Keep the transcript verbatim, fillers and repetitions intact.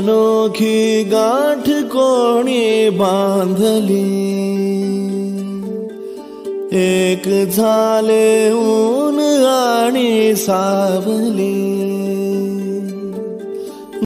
अनोखी गाठ कोणी बांधली, एक झाले ऊन आणि सावली।